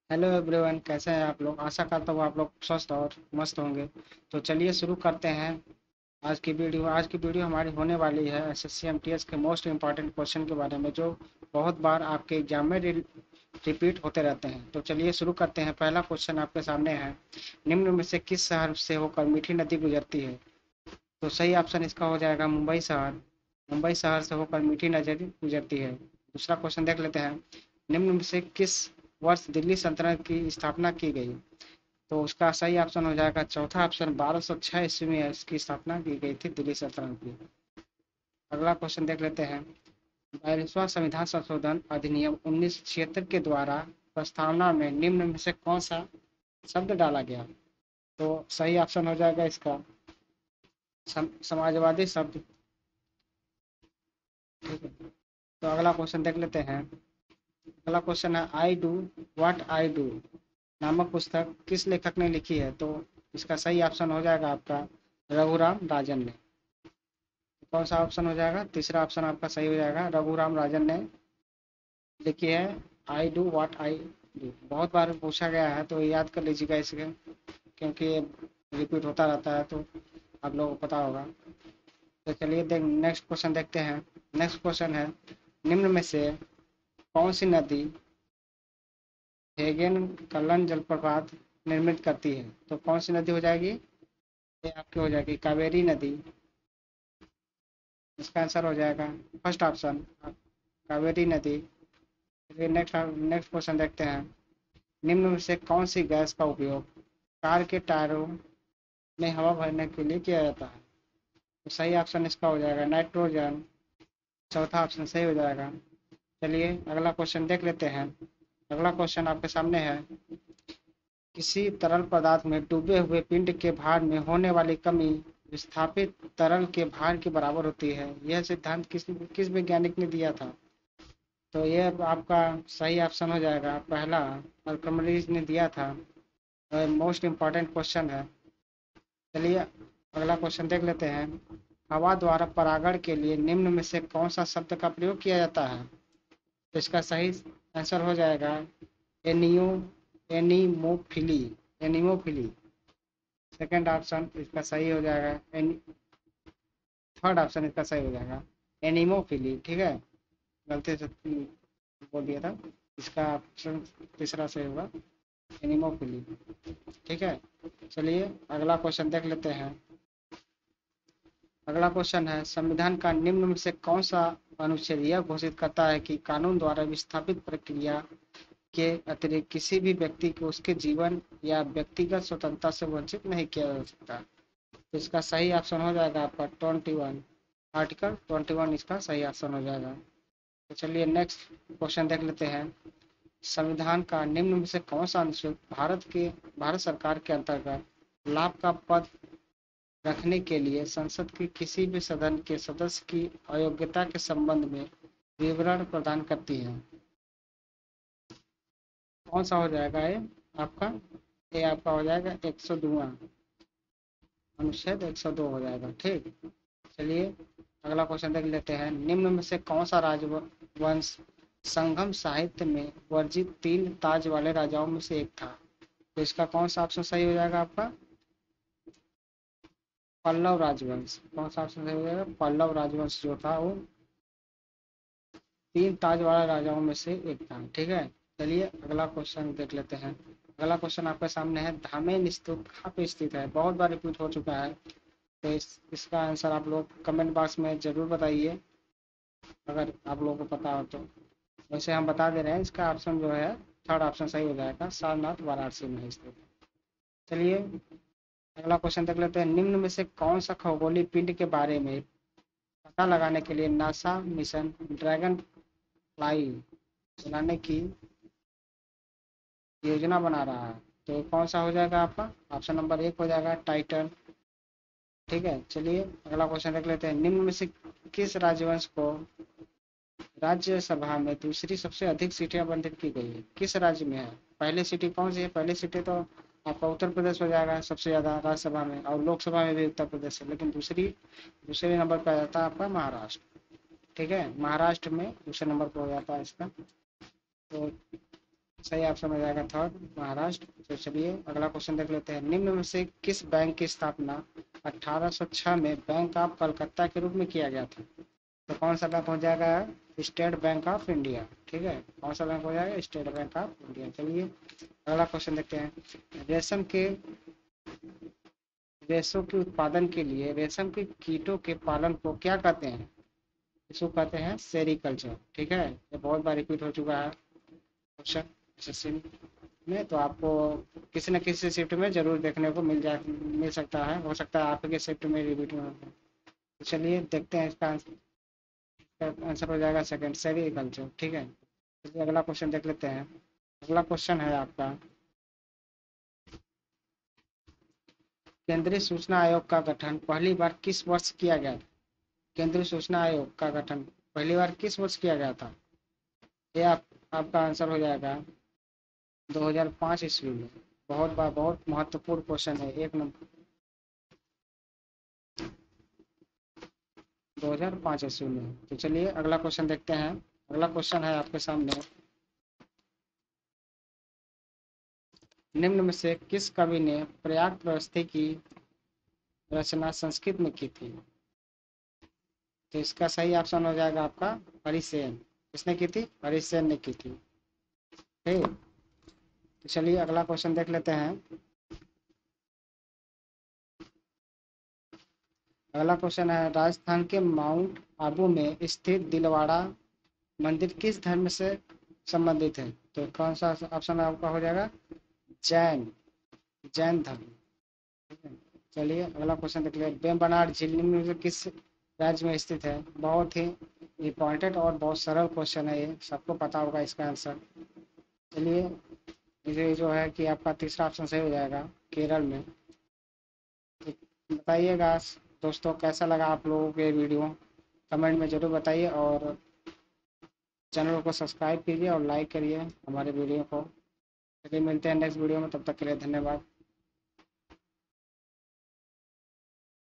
Hello everyone, कैसे हैं आप लोग। आशा करता हूँ आप लोग स्वस्थ और मस्त होंगे। तो चलिए शुरू करते हैं आज की वीडियो हमारी होने वाली है एसएससी एमटीएस के मोस्ट इम्पॉर्टेंट क्वेश्चन के बारे में, जो बहुत बार आपके एग्जाम में रिपीट होते रहते हैं। तो चलिए शुरू करते हैं। पहला क्वेश्चन आपके सामने है, निम्न में से किस शहर से होकर मीठी नदी गुजरती है। तो सही ऑप्शन इसका हो जाएगा मुंबई शहर। मुंबई शहर से होकर मीठी नदी गुजरती है। दूसरा क्वेश्चन देख लेते हैं, निम्न में से किस वर्ष दिल्ली सल्तनत की स्थापना की गई। तो उसका सही ऑप्शन हो जाएगा चौथा ऑप्शन, 1206 ईस्वी में इसकी स्थापना की गई थी दिल्ली सल्तनत की। अगला क्वेश्चन देख लेते हैं, 42वां संविधान संशोधन अधिनियम 1976 के द्वारा प्रस्तावना में निम्न में से कौन सा शब्द डाला गया। तो सही ऑप्शन हो जाएगा इसका समाजवादी शब्द। ठीक है, तो अगला क्वेश्चन देख लेते हैं। अगला क्वेश्चन है, I do what I do नामक पुस्तक किस लेखक ने लिखी है। तो इसका सही ऑप्शन हो जाएगा आपका रघुराम राजन ने। कौन सा ऑप्शन हो जाएगा, तीसरा ऑप्शन आपका सही हो जाएगा, रघुराम राजन ने लिखी है I do what I do. बहुत बार पूछा गया है तो याद कर लीजिएगा इसके, क्योंकि ये रिपीट होता रहता है तो आप लोगों को पता होगा। तो चलिए नेक्स्ट क्वेश्चन देखते हैं। नेक्स्ट क्वेश्चन है, निम्न में से कौन सी नदी हेगेन कल्लन जलप्रपात निर्मित करती है। तो कौन सी नदी हो जाएगी, ये आपकी हो जाएगी कावेरी नदी। इसका आंसर हो जाएगा फर्स्ट ऑप्शन, कावेरी नदी। चलिए नेक्स्ट नेक्स्ट क्वेश्चन देखते हैं, निम्न में से कौन सी गैस का उपयोग कार के टायरों में हवा भरने के लिए किया जाता है। तो सही ऑप्शन इसका हो जाएगा नाइट्रोजन। चौथा ऑप्शन सही हो जाएगा। चलिए अगला क्वेश्चन देख लेते हैं। अगला क्वेश्चन आपके सामने है, किसी तरल पदार्थ में डूबे हुए पिंड के भार में होने वाली कमी विस्थापित तरल के भार के बराबर होती है। यह सिद्धांत किस किस वैज्ञानिक ने दिया था। तो ये आपका सही ऑप्शन हो जाएगा पहला, आर्किमिडीज ने दिया था। मोस्ट इम्पॉर्टेंट क्वेश्चन है। चलिए अगला क्वेश्चन देख लेते हैं, हवा द्वारा परागण के लिए निम्न में से कौन सा शब्द का प्रयोग किया जाता है। तो इसका सही आंसर हो जाएगा एनियो एनिमोफिली। एनिमोफिली सेकंड ऑप्शन इसका सही हो जाएगा। थर्ड ऑप्शन इसका सही हो जाएगा एनिमोफिली। ठीक है, गलती से बोल दिया था। इसका ऑप्शन तीसरा सही होगा एनिमोफिली। ठीक है, चलिए अगला क्वेश्चन देख लेते हैं। अगला क्वेश्चन है, संविधान का निम्न में से कौन सा अनुच्छेद यह घोषित करता है कि कानून द्वारा विस्थापित प्रक्रिया के अतिरिक्त किसी भी व्यक्ति को उसके जीवन या व्यक्तिगत स्वतंत्रता से वंचित नहीं किया जा सकता। तो इसका सही ऑप्शन हो जाएगा आपका 21, आर्टिकल 21 इसका सही ऑप्शन हो जाएगा। तो चलिए नेक्स्ट क्वेश्चन देख लेते हैं, संविधान का निम्न में से कौन सा अनुच्छेद भारत सरकार के अंतर्गत लाभ का पद रखने के लिए संसद के किसी भी सदन के सदस्य की अयोग्यता के संबंध में विवरण प्रदान करती है। कौन सा हो जाएगा ये आपका, ये आपका हो जाएगा 102, अनुच्छेद 102 हो जाएगा। ठीक, चलिए अगला क्वेश्चन देख लेते हैं, निम्न में से कौन सा राजवंश संगम साहित्य में वर्जित 3 ताज वाले राजाओं में से एक था। तो इसका कौन सा ऑप्शन सही हो जाएगा आपका, पल्लव राजवंश। कौन सा ऑप्शन सही हो जाएगा, पल्लव राजवंश जो था वो 3 ताज वाले राजाओं में से एक था। ठीक है, चलिए अगला क्वेश्चन देख लेते हैं। अगला क्वेश्चन आपके सामने है, धामेन स्तूप कहाँ पे स्थित है। बहुत बार रिपीट हो चुका है, तो इसका आंसर आप लोग कमेंट बॉक्स में जरूर बताइए अगर आप लोगों को पता हो तो। वैसे हम बता दे रहे हैं, इसका ऑप्शन जो है थर्ड ऑप्शन सही हो जाएगा, सारनाथ वाराणसी में है स्थित। चलिए अगला क्वेश्चन देख लेते हैं, निम्न में से कौन सा खगोलीय पिंड के बारे में पता लगाने के लिए नासा मिशन ड्रैगन फ्लाई चलाने की योजना बना रहा है। तो कौन सा हो जाएगा आपका, ऑप्शन नंबर 1 हो जाएगा टाइटन। ठीक है, चलिए अगला क्वेश्चन देख लेते हैं, निम्न में से किस राजवंश को राज्यसभा में दूसरी सबसे अधिक सीटें आवंटित की गई है। किस राज्य में है, पहली सीटें कौन सी है। पहली सीटें तो आपका उत्तर प्रदेश हो जाएगा सबसे ज्यादा राज्यसभा में, और लोकसभा में भी उत्तर प्रदेश है, लेकिन दूसरे नंबर पर आ जाता है आपका महाराष्ट्र। ठीक है, महाराष्ट्र में दूसरे नंबर पर हो जाता है इसका। तो सही ऑप्शन हो जाएगा थर्ड, महाराष्ट्र। तो चलिए अगला क्वेश्चन देख लेते हैं। निम्न में से किस बैंक की स्थापना 1806 में बैंक ऑफ कलकत्ता के रूप में किया गया था? तो कौन सा बैंक हो जाएगा? State Bank of India. ठीक है, कौन सा बैंक हो जाएगा? State Bank of India. चलिए अगला क्वेश्चन देखते हैं। रेशों के उत्पादन के लिए रेशम के कीटों के पालन को क्या कहते हैं? इसको कहते हैं सेरीकल्चर। ठीक है, ये बहुत बार रिपीट हो चुका है क्वेश्चन एसएससी में, तो आपको किसी न किसी शिफ्ट में जरूर देखने को मिल सकता है, हो सकता है आपके शिफ्ट में रिपीट में हो। तो चलिए देखते हैं, इसका आंसर हो जाएगा सेकंड, सेरीकल्चर। ठीक है, चलिए अगला क्वेश्चन देख लेते हैं। अगला क्वेश्चन है आपका, केंद्रीय सूचना आयोग का गठन पहली बार किस वर्ष किया गया था? केंद्रीय सूचना आयोग का गठन पहली बार किस वर्ष किया गया था? ये आपका आंसर हो जाएगा 2005 ईस्वी में। बहुत बार बहुत महत्वपूर्ण क्वेश्चन है, एक नंबर। 2005 ईस्वी में। तो चलिए अगला क्वेश्चन देखते हैं। अगला क्वेश्चन है आपके सामने, निम्न में से किस कवि ने प्रयाग प्रवस्थि की रचना संस्कृत में की थी? तो इसका सही ऑप्शन हो जाएगा आपका हरिसेन। किसने की थी? हरिसेन ने की थी। ठीक, तो चलिए अगला क्वेश्चन देख लेते हैं। अगला क्वेश्चन है, राजस्थान के माउंट आबू में स्थित दिलवाड़ा मंदिर किस धर्म से संबंधित है? तो कौन सा ऑप्शन आपका हो जाएगा? जैन, जैन धर्म। ठीक है, चलिए अगला क्वेश्चन देख लिया। वेम्बनाड झील निम्न में किस राज्य में स्थित है? बहुत ही इम्पोर्टेंट और बहुत सरल क्वेश्चन है, ये सबको पता होगा इसका आंसर। चलिए ये जो है कि आपका तीसरा ऑप्शन सही हो जाएगा, केरल में। तो बताइएगा दोस्तों, कैसा लगा आप लोगों को ये वीडियो? कमेंट में ज़रूर बताइए, और चैनल को सब्सक्राइब कीजिए और लाइक करिए हमारे वीडियो को। चलिए मिलते हैं नेक्स्ट वीडियो में, तब तक के लिए धन्यवाद।